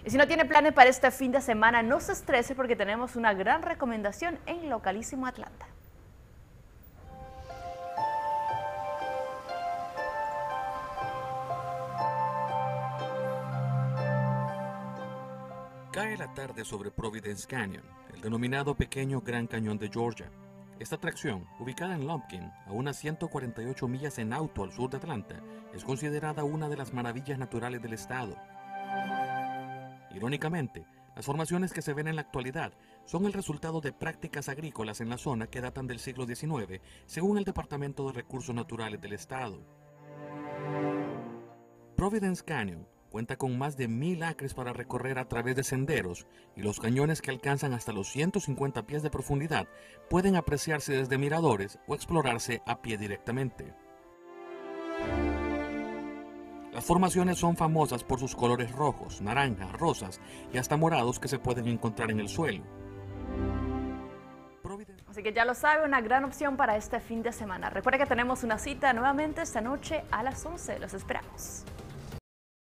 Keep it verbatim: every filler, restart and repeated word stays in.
Y si no tiene planes para este fin de semana, no se estrese porque tenemos una gran recomendación en Localísimo Atlanta. Cae la tarde sobre Providence Canyon, el denominado Pequeño Gran Cañón de Georgia. Esta atracción, ubicada en Lumpkin, a unas ciento cuarenta y ocho millas en auto al sur de Atlanta, es considerada una de las maravillas naturales del estado. Irónicamente, las formaciones que se ven en la actualidad son el resultado de prácticas agrícolas en la zona que datan del siglo diecinueve, según el Departamento de Recursos Naturales del estado. Providence Canyon cuenta con más de mil acres para recorrer a través de senderos, y los cañones que alcanzan hasta los ciento cincuenta pies de profundidad pueden apreciarse desde miradores o explorarse a pie directamente. Las formaciones son famosas por sus colores rojos, naranjas, rosas y hasta morados que se pueden encontrar en el suelo. Así que ya lo sabe, una gran opción para este fin de semana. Recuerda que tenemos una cita nuevamente esta noche a las once. Los esperamos.